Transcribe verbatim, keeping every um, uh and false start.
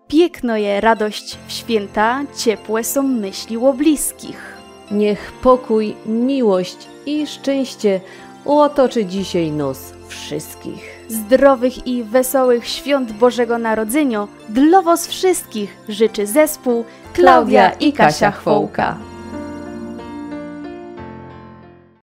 Piękno je radość w święta, ciepłe są myśli o bliskich. Niech pokój, miłość i szczęście otoczy dzisiaj nos wszystkich. Zdrowych i wesołych świąt Bożego Narodzenia dla was wszystkich życzy zespół Klaudia i Kasia Chwołka.